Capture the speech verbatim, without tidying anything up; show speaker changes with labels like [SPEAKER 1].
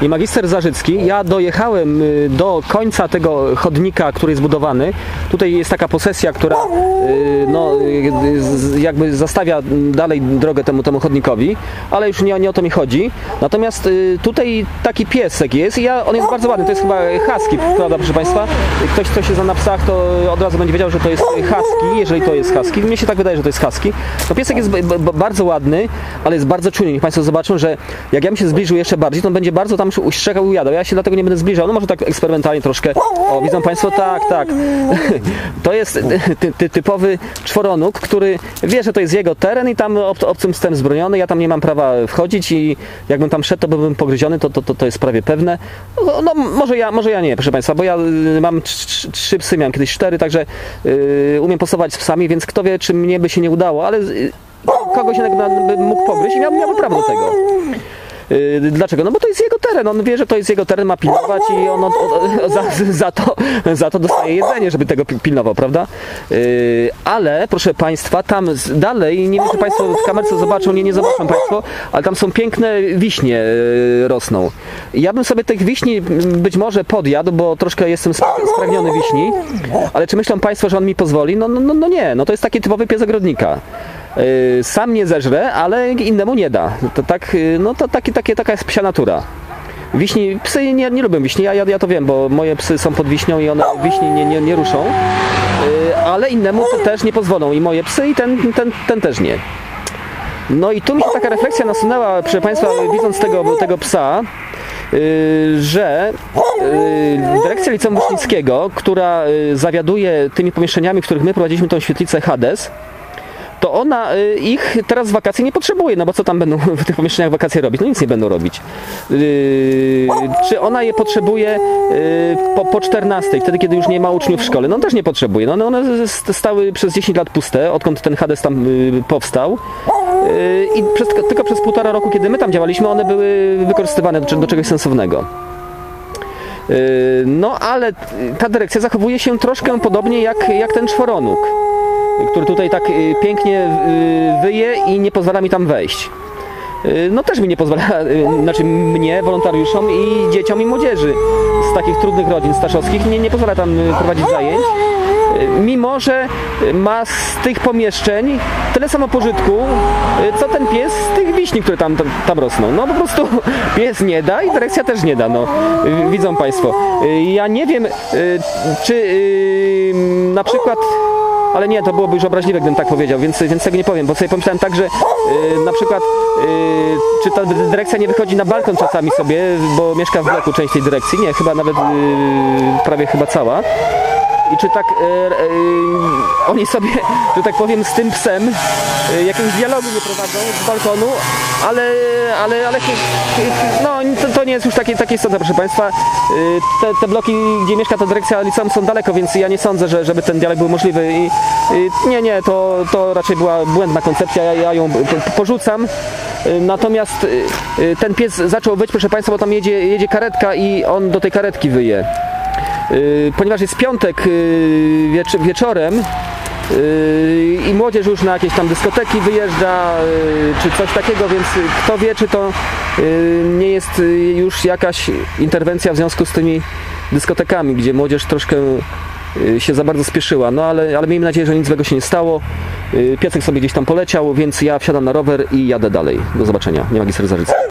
[SPEAKER 1] i magister Zarzycki. Ja dojechałem do końca tego chodnika, który jest budowany. Tutaj jest taka posesja, która no, jakby zastawia dalej drogę temu, temu chodnikowi, ale już nie, nie o to mi chodzi. Natomiast tutaj taki piesek jest i ja, on jest bardzo ładny, to jest chyba husky, prawda, proszę Państwa? Ktoś, kto się zna na psach, to od razu będzie wiedział, że to jest husky, jeżeli to jest husky. Mnie się tak wydaje, że to jest husky. To piesek jest bardzo ładny, ale jest bardzo czujny. Niech Państwo zobaczą, że jak ja bym się zbliżył jeszcze bardziej, to on będzie bardzo tam uszczekał i ujadał. Ja się dlatego nie będę zbliżał. No może tak eksperymentalnie troszkę. O, widzą Państwo? Tak, tak. To jest ty, ty, typowy czworonóg, który wie, że to jest jego teren i tam ob, obcym jestem zbroniony. Ja tam nie mam prawa wchodzić i jakbym tam szedł, to byłbym pogryziony. To, to, to, to jest prawie pewne. No, no może, ja, może ja nie, proszę Państwa, bo ja mam trzy psy, miałem kiedyś cztery, także yy, umiem posować z psami, więc kto wie, czy mnie by się nie udało, ale yy, kogoś by mógł pogryźć i miałbym, miałbym prawo do tego. Yy, dlaczego? No bo to jest jego teren, on wie, że to jest jego teren, ma pilnować i on od, od, od, za, za, to, za to dostaje jedzenie, żeby tego pilnował, prawda? Yy, ale, proszę Państwa, tam dalej, nie wiem, czy Państwo w kamerce zobaczą, nie, nie zobaczą Państwo, ale tam są piękne wiśnie yy, rosną. Ja bym sobie tych wiśni być może podjadł, bo troszkę jestem spragniony wiśni, ale czy myślą Państwo, że on mi pozwoli? No, no, no, no nie, no to jest taki typowy pies ogrodnika. Sam nie zeżre, ale innemu nie da. To tak, no to taki, takie, taka jest psia natura. Wiśni, psy nie, nie lubią wiśni, ja, ja, ja to wiem, bo moje psy są pod wiśnią i one wiśni nie, nie, nie ruszą, ale innemu to też nie pozwolą i moje psy i ten, ten, ten też nie. No i tu mi się taka refleksja nasunęła, proszę Państwa, widząc tego, tego psa, że dyrekcja Liceum Włócznickiego, która zawiaduje tymi pomieszczeniami, w których my prowadziliśmy tą świetlicę Hades, to ona ich teraz w wakacje nie potrzebuje, no bo co tam będą w tych pomieszczeniach wakacje robić? No nic nie będą robić. Yy, czy ona je potrzebuje yy, po, po czternastej, wtedy kiedy już nie ma uczniów w szkole? No też nie potrzebuje. No one stały przez dziesięć lat puste, odkąd ten Hades tam yy, powstał. Yy, I przez, tylko przez półtora roku, kiedy my tam działaliśmy, one były wykorzystywane do, do czegoś sensownego. Yy, no ale ta dyrekcja zachowuje się troszkę podobnie jak, jak ten czworonóg, który tutaj tak pięknie wyje i nie pozwala mi tam wejść. No też mi nie pozwala, znaczy mnie, wolontariuszom i dzieciom i młodzieży z takich trudnych rodzin staszowskich nie, nie pozwala tam prowadzić zajęć, mimo że ma z tych pomieszczeń tyle samo pożytku, co ten pies z tych wiśni, które tam, tam, tam rosną. No po prostu pies nie da i dyrekcja też nie da, no widzą Państwo. Ja nie wiem, czy na przykład, ale nie, to byłoby już obraźliwe, gdybym tak powiedział, więc, więc tego nie powiem, bo sobie pomyślałem tak, że yy, na przykład yy, czy ta dyrekcja nie wychodzi na balkon czasami sobie, bo mieszka w bloku część tej dyrekcji, nie, chyba nawet yy, prawie chyba cała. I czy tak yy, yy, oni sobie, że tak powiem, z tym psem yy, jakiegoś dialogu nie prowadzą z balkonu, ale, ale, ale no, to, to nie jest już takie, takie istotne, proszę Państwa. Yy, te, te bloki, gdzie mieszka ta dyrekcja liceum, są daleko, więc ja nie sądzę, że, żeby ten dialog był możliwy. I, yy, nie, nie, to, to raczej była błędna koncepcja, ja, ja ją porzucam. Yy, natomiast yy, ten pies zaczął wyć, proszę Państwa, bo tam jedzie, jedzie karetka i on do tej karetki wyje. Yy, ponieważ jest piątek yy, wiecz wieczorem yy, i młodzież już na jakieś tam dyskoteki wyjeżdża, yy, czy coś takiego, więc kto wie, czy to yy, nie jest już jakaś interwencja w związku z tymi dyskotekami, gdzie młodzież troszkę yy, się za bardzo spieszyła, no ale, ale miejmy nadzieję, że nic złego się nie stało. Yy, piesek sobie gdzieś tam poleciał, więc ja wsiadam na rower i jadę dalej. Do zobaczenia. Nie magister Zarzycki.